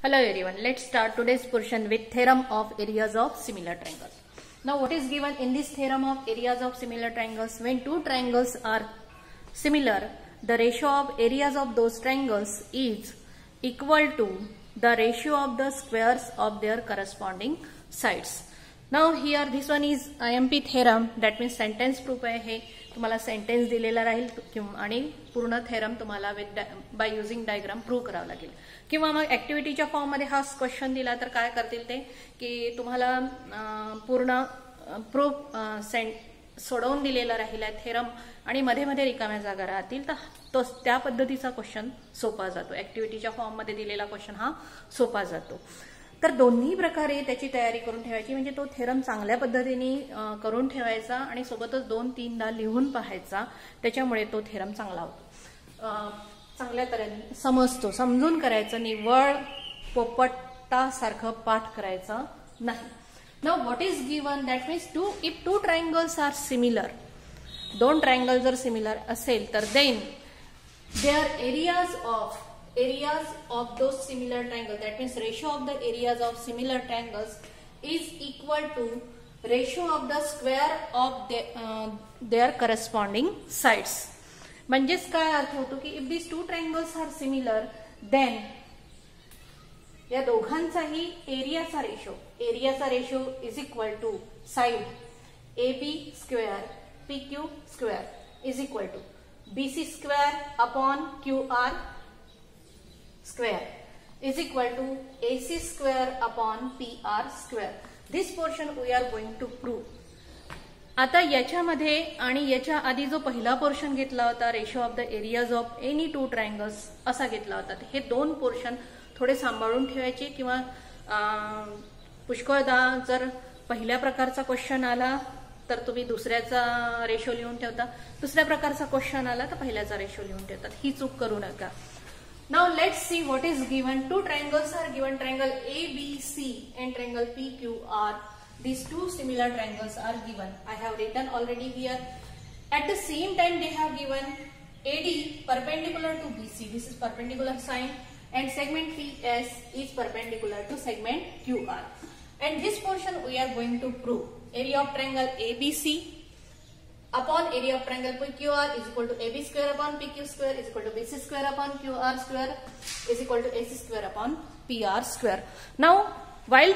Hello everyone, let's start today's portion with theorem of areas of similar triangles. Now what is given in this theorem of areas of similar triangles? When two triangles are similar, the ratio of areas of those triangles is equal to the ratio of the squares of their corresponding sides. Now here this one is IMP theorem, that means sentence proof आहे. तुम्हाला sentence दिलेला राहील आणि पूर्ण theorem तुम्हाला by using diagram prove करावा लागेल. किंवा मग ऍक्टिव्हिटीच्या फॉर्म मध्ये हा क्वेश्चन दिला तर काय करतील ते की तुम्हाला पूर्ण प्रूफ सोडवून दिलेला राहील आहे थेरम आणि मध्ये मध्ये रिकाम्या जागा राहतील तर त्या पद्धतीचा क्वेश्चन सोपा जातो. ऍक्टिव्हिटीच्या फॉर्म मध्ये दिलेला क्वेश्चन हा सोपा जातो. तर दोन्ही प्रकारे त्याची तयारी करून ठेवायची, म्हणजे तो थेरम चांगल्या पद्धतीने करून ठेवायचा आणि सोबतच 2-3दा लिहून पाहायचा. त्याच्यामुळे तो थेरम चांगला होतो, चांगल्या तऱ्हेने समजतो. समजून करायचं, निव्वळ पोपटासारखं पाठ करायचं नाही. Now what is given, that means if two triangles are similar, दोन ट्रायंगल जर सिमिलर असेल तर then their areas of those similar triangles, that means ratio of the areas of similar triangles is equal to ratio of the square of their corresponding sides. म्हणजेच काय अर्थ होतो की if these two triangles are similar then या दोघांचाही एरियाचा ratio is equal to side AB square PQ square is equal to BC square upon QR square is equal to AC square upon PR square. This portion we are going to prove. आता याच्यामध्ये आणि याच्या आधी जो पहिला portion घेतला होता ratio of the areas of any two triangles असा घेतला होता. हे दोन पोर्शन थोडे सांभाळून ठेवायचे किंवा पुष्कळदा जर पहिल्या प्रकारचा क्वेश्चन आला तर तुम्ही दुसऱ्याचा रेशो लिहून ठेवता, दुसऱ्या प्रकारचा क्वेश्चन आला तर पहिल्याचा रेशो लिहून ठेवतात. ही चूक करू नका. Now let's see what is given. Two triangles are given, triangle ABC and triangle PQR. These two similar triangles are given. I have written already here. At the same time they have given AD perpendicular to BC. This is perpendicular sign and segment PS is perpendicular to segment QR. And this portion we are going to prove. Area of triangle ABC upon area of triangle PQR is equal to AB square upon PQ square is equal to BC square upon QR square is equal to AC square upon PR square. Now, while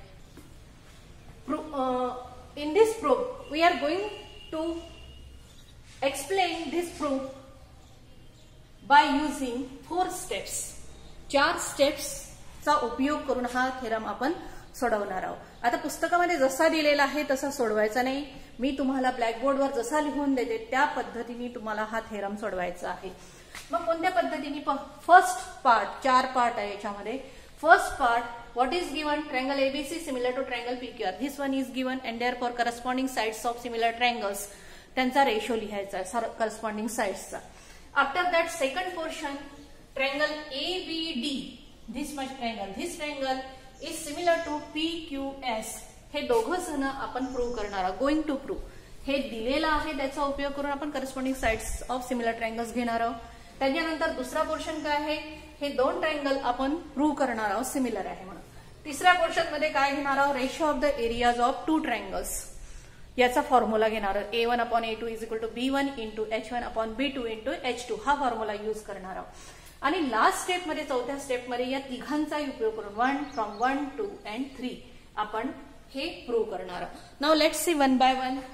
in this proof, we are going to explain this proof by using 4 steps. 4 steps चा उपयोग करून हा theorem आपण सोडवणार आहोत. आता पुस्तकामध्ये जसा दिलेला आहे तसा सोडवायचा नाही. मी तुम्हाला ब्लॅकबोर्डवर जसा लिहून देते त्या पद्धतीने तुम्हाला हा थेरम सोडवायचा आहे. मग कोणत्या पद्धतीने? फर्स्ट पार्ट, 4 पार्ट आहे याच्यामध्ये. First part, what is given, triangle ABC similar to triangle PQR. This one is given and therefore corresponding sides of similar triangles त्यांचा रेशो लिहायचा आहे करस्पॉन्डिंग साइड्सचा. After that second portion, triangle ABD, this much triangle, this triangle is similar to PQS. हे दोघं जण आपण prove करणार आहोत, गोइंग टू प्रूव्ह. हे दिलेलं आहे त्याचा उपयोग करून आपण corresponding sides of similar triangles घेणार आहोत. त्याच्यानंतर दुसरा पोर्शन काय आहे, हे 2 ट्रायंगल आपण प्रूव्ह करणार आहोत सिमिलर आहे म्हणून. तिसऱ्या पोर्शन मध्ये काय घेणार आहोत, ratio of the areas of 2 triangles याचा फॉर्म्युला घेणार आहोत. A1 upon A2 is equal to B1 into H1 upon B2 into H2 हा फॉर्म्युला यूज करणार आहोत. आणि लास्ट स्टेप मध्ये, चौथ्या स्टेप मध्ये या तिघांचाही उपयोग करून 1 2 and 3 आपण हे प्रूव्ह करणार आहोत. Now let's see one by one.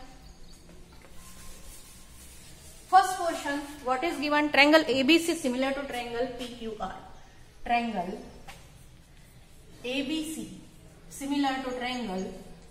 First portion, what is given, triangle ABC similar to triangle PQR. Triangle ABC similar to triangle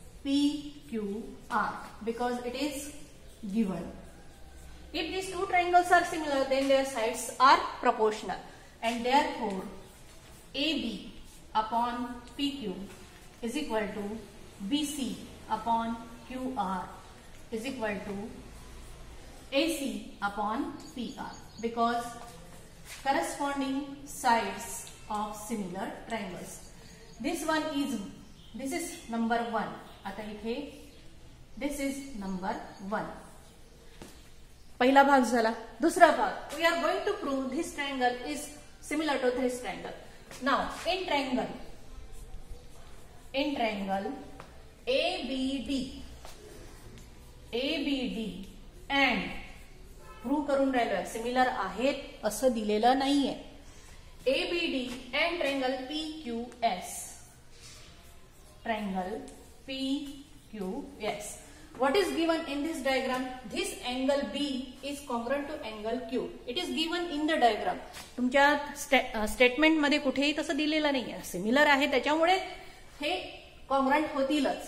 PQR because it is given. If these two triangles are similar, then their sides are proportional, and therefore AB upon PQ is equal to BC upon QR is equal to AC upon PR, because corresponding sides of similar triangles. This is number 1. आता इथे this is number 1. पहिला भाग झाला. दुसरा भाग, we are going to prove this triangle is similar to this triangle. Now in triangle ABD and prove करून राहिलोय similar आहेत असं दिलेलं नाहीये. ABD and triangle PQS. What is given in this diagram? This angle B is congruent to angle Q. It is given in the diagram. तुमच्या statement मध्ये कुठेही तसं दिलेलं नाहीये. सिमिलर आहे त्याच्यामुळे हे कॉन्ग्रंट होतीलच.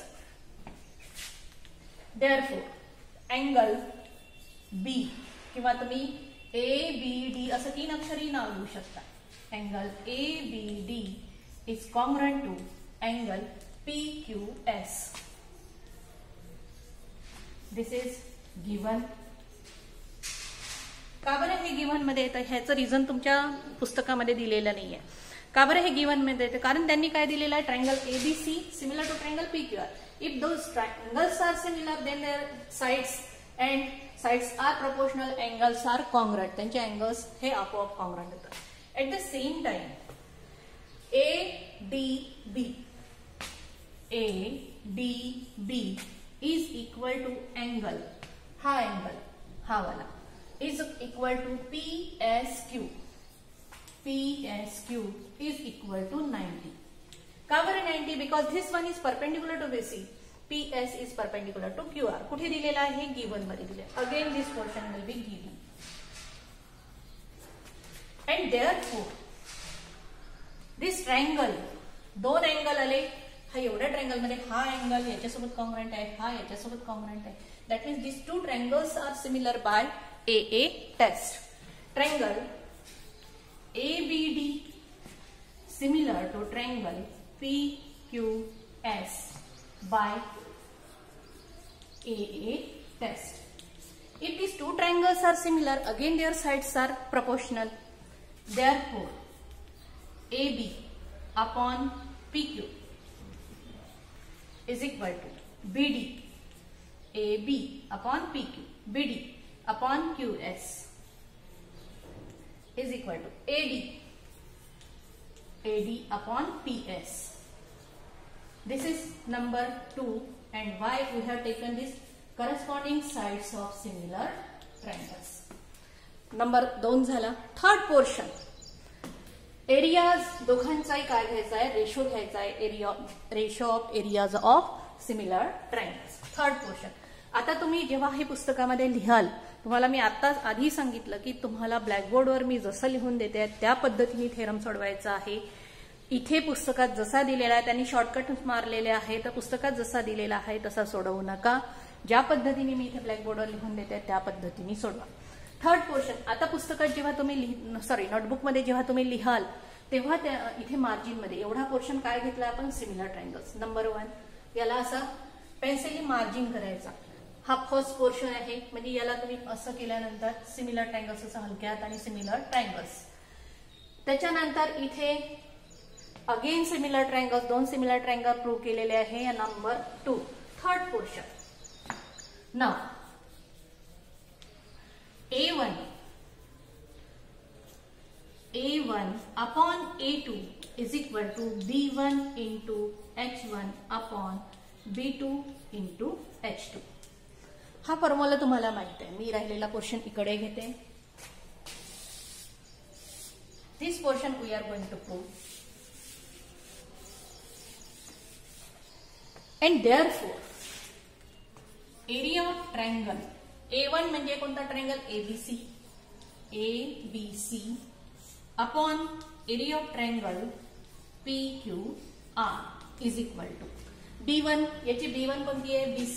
Therefore angle B किंवा तुम्ही ABD असं 3 अक्षरी नाव लिहू शकता. Angle ABD is congruent to angle PQS. This is given. का बरं हे गिव्हन मध्ये येतं? ह्याचं रिझन तुमच्या पुस्तकामध्ये दिलेलं नाहीये. का बरं हे गिव्हन मध्ये येतं? कारण त्यांनी काय दिलेलं आहे, triangle ABC similar to triangle PQR. If those triangles are similar, then their sides are proportional, angles are congruent. त्यांचे angles हे आपोआप congruent होतात. At the same time, ADB is equal to angle, हा वाला is equal to PSQ is equal to 90. का बरं 90? Because this one is perpendicular to BC. PS is perpendicular to QR. कुठे दिलेला आहे? गिवन मध्ये दिले. Again this portion will be given. And therefore this triangle, दोन अँगल आले. हा एवढ्या ट्रायंगल मध्ये हा अँगल याच्यासोबत कॉन्ग्रंट आहे, हा याच्यासोबत कॉन्ग्रंट आहे. That means this two triangles are similar by AA test. Triangle ABD similar to triangle PQS by AA test. If these two triangles are similar, again their sides are proportional. Therefore, AB upon PQ is equal to BD. AB upon PQ, BD upon QS is equal to AD upon PS. This is number 2, and why we have taken this corresponding sides of similar triangles. Number 2 झाला. Third portion, areas दोघांचाही काय घ्यायचा आहे, ratio घ्यायचा आहे, ratio of areas of similar triangles. Third portion. आता तुम्ही जेव्हा हे पुस्तकामध्ये लिहाल, तुम्हाला मी आताच आधी सांगितलं की तुम्हाला ब्लॅकबोर्डवर मी जसं लिहून देते त्या पद्धतीने थेरम सोडवायचा आहे. इथे पुस्तकात जसा दिलेला आहे त्यांनी शॉर्टकट मारलेले आहे, तर पुस्तकात जसा दिलेला आहे तसा सोडवू नका. ज्या पद्धतीने मी इथे ब्लॅकबोर्डवर लिहून देते त्या पद्धतीने सोडवा. Third portion. आता पुस्तकात जेव्हा तुम्ही नोटबुकमध्ये जेव्हा तुम्ही लिहाल तेव्हा इथे मार्जिनमध्ये एवढा पोर्शन काय घेतला आपण, सिमिलर ट्रायंगल्स. नंबर 1 याला असा पेन्सिलने मार्जिन करायचा. हा फर्स्ट पोर्शन आहे, म्हणजे याला तुम्ही असं केल्यानंतर सिमिलर ट्रायंगल्स असं हलक्यात आणि सिमिलर ट्रायंगल्स. त्याच्यानंतर इथे again similar triangles, 2 similar triangle prove केलेले आहे. Number 2 third portion. Now A1 upon A2 is equal to B1 into H1 upon B2 into H2. हा फॉर्म्युला तुम्हाला माहित आहे. मी राहिलेला पोर्शन इकडे घेते. This portion we are going to prove. And therefore, area of triangle A1 म्हणजे कोणता triangle, ABC upon area of triangle PQR is equal to B1. याची B1 कोणती आहे, BC.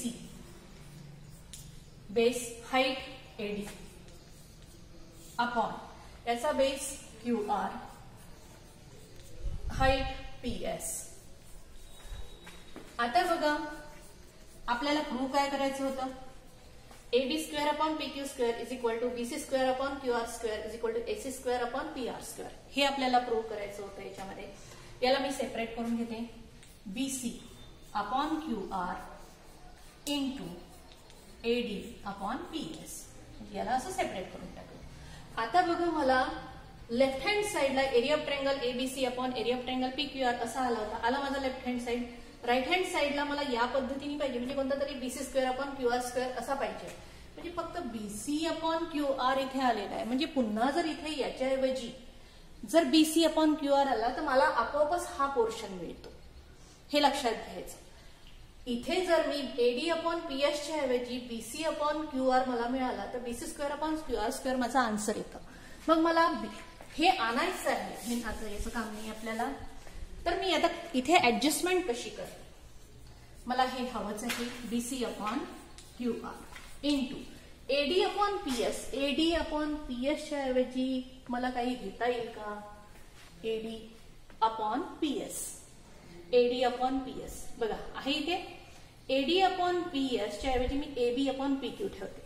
Base height AD upon याचा base QR, height PS. आता बघा आपल्याला prove काय करायचं होतं, AB square upon PQ square is equal to BC square upon QR square is equal to AC square upon PR square. हे आपल्याला prove करायचं होतं. याच्यामध्ये याला मी सेपरेट करून घेते. BC upon QR into AD upon PS. याला असं सेपरेट करून टाकू. आता बघा मला लेफ्ट हँड साइडला area of triangle ABC upon area of triangle PQR असा आला होता. आला माझा left hand side. Right hand साइडला मला या पद्धतीने पाहिजे, म्हणजे कोणता तरी BC square upon QR square असा पाहिजे. म्हणजे फक्त बीसी अपॉन क्यूआर इथे आलेला आहे. म्हणजे पुन्हा जर इथे याच्याऐवजी जर बीसी अपॉन क्यूआर आला तर मला आपोआपच हा पोर्शन मिळतो. हे लक्षात घ्यायचं. इथे जर मी एडी अपॉन पीएसच्या ऐवजी बीसी अपॉन क्यूआर मला मिळाला तर BC square upon QR square माझा आन्सर येतं. मग मला हे आणायचं आहे, हे आता याचं काम नाही आपल्याला. तर मी आता इथे ऍडजस्टमेंट कशी करते. मला हे हवंच आहे BC upon QR into AD upon PS. AD upon पीएसच्या ऐवजी मला काही घेता येईल का. AD upon PS. AD upon PS बघा आहे इथे. एडी अपॉन पीएसच्या ऐवजी मी एबी अपॉन पीक्यू ठेवते.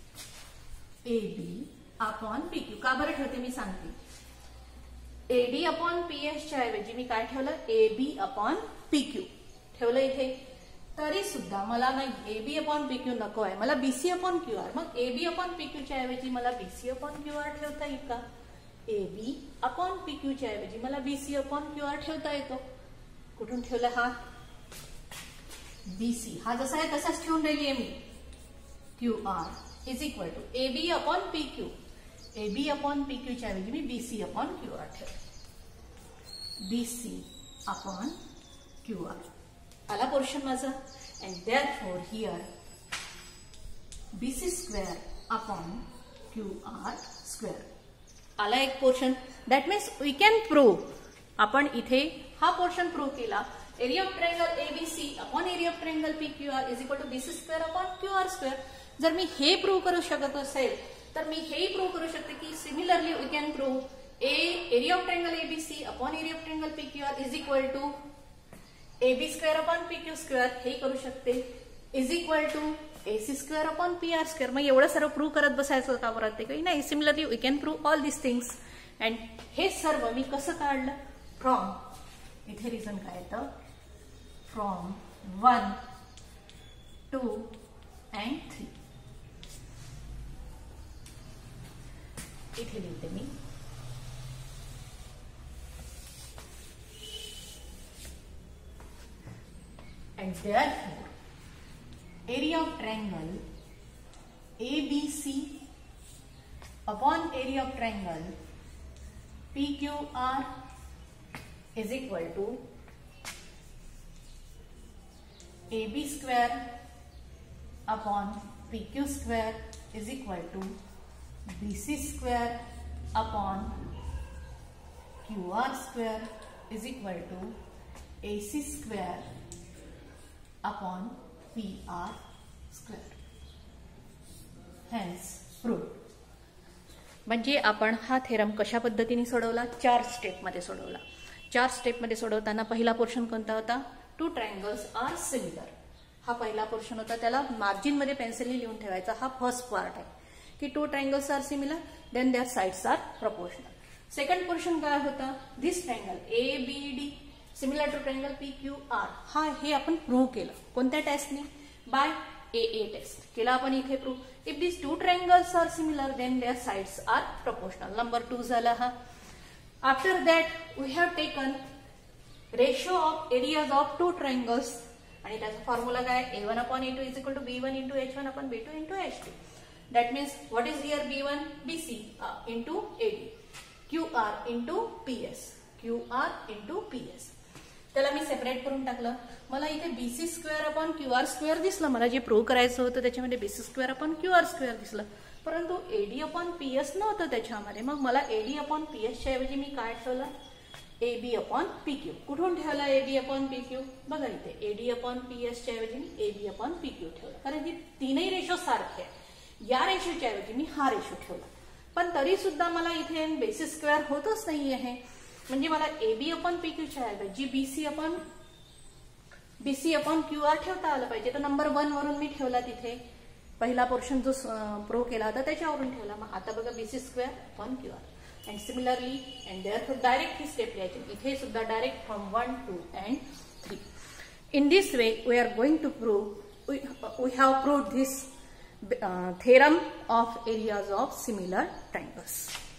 एबी अपॉन पीक्यू का बरं ठेवते मी सांगते. एडी अपॉन पीएसच्या ऐवजी मी काय ठेवलं, एबी अपॉन पीक्यू ठेवलं इथे. तरी सुद्धा मला नाही एबी अपॉन पीक्यू नको आहे, मला बीसी अपॉन क्यूआर. मग एबी अपॉन पीक्यूच्या ऐवजी मला बीसी अपॉन क्यूआर ठेवता येईल का. एबी अपॉन पीक्यूच्या ऐवजी मला बीसी अपॉन क्यूआर ठेवता येतो. कुठून ठेवला हा बीसी, हा जसा आहे तसाच ठेवून राहिली आहे मी. QR is equal to AB upon PQ. AB upon पीक्यूच्या ऐवजी मी बीसी अपॉन क्यूआर ठेवते. बीसी अपॉन क्यूआर आला पोर्शन माझा. And therefore here BC square upon QR square आला एक portion. That means we can prove. आपण इथे हा पोर्शन प्रूव्ह केला. Area of triangle ABC upon area of triangle PQR is equal to BC square upon QR square. जर मी हे prove करू शकत असेल तर मी हेही प्रूव्ह करू शकते की similarly we can prove area of triangle ABC upon area of triangle PQR is equal to AB square upon PQ square. हे करू शकते is equal to AC square upon PR square. मग एवढं सर्व प्रूव्ह करत बसायचं का बरं ते काही नाही. Similarly we can prove all this things. And हे सर्व मी कसं काढलं फ्रॉम, इथे रिझन काय येतं, फ्रॉम 1, 2 and 3. इथे लिहिते मी. And therefore, area of triangle ABC upon area of triangle PQR is equal to AB square upon PQ square is equal to BC square upon QR square is equal to AC square upon PR square. Hence proved. म्हणजे आपण हा theorem कशा पद्धतीने सोडवला, 4 स्टेपमध्ये सोडवला. 4 स्टेपमध्ये सोडवताना पहिला पोर्शन कोणता होता, 2 ट्रायंगल्स आर सिमिलर. हा पहिला पोर्शन होता, त्याला मार्जिन मध्ये पेन्सिलने लिहून ठेवायचा. हा फर्स्ट पार्ट आहे की 2 triangles are similar then their sides are proportional. Second portion काय होता, this triangle ABD similar to triangle PQR. हा हे आपण प्रूव्ह केलं. कोणत्या टेस्टने, बाय AA टेस्ट केला आपण इथे prove. If this 2 triangles are similar then their sides are proportional. Number 2 झाला हा. After that we have taken ratio of areas of 2 triangles आणि त्याचा फॉर्म्युला काय, A1 upon A2 is equal to B1 into H1 upon B2 into H2. That means what is here B1 BC into AD, QR into PS, QR into PS. त्याला मी separate करून टाकलं. मला इथे BC square upon QR square दिसलं. मला जे prove करायचं होतं त्याच्यामध्ये BC square upon QR square दिसलं, परंतु AD अपॉन PS नव्हतं त्याच्यामध्ये. मग मला AD अपॉन PS च्या ऐवजी मी काय ठेवलं, AB अपॉन PQ. कुठून ठेवला AB अपॉन PQ, बघा इथे AD अपॉन PS च्या ऐवजी मी AB अपॉन PQ ठेवलं, कारण की तीनही रेशो सारखे आहे. या रेशोच्या ऐवजी मी हा रेशो ठेवला. पण तरी सुद्धा मला इथे बेसिस स्क्वेअर होतच नाही आहे. म्हणजे मला AB अपॉन PQच्या ऐवजी BC अपॉन QR ठेवता आलं पाहिजे. तर नंबर 1 वरून मी ठेवला. तिथे पहिला पोर्शन जो प्रूव्ह केला होता त्याच्यावरून ठेवला. मग आता बघा BC square upon QR. And similarly and therefore direct ही स्टेप लिहायची. इथे सुद्धा direct from 1, 2 and 3. In this way we are going to prove, we have proved this theorem of areas of similar triangles.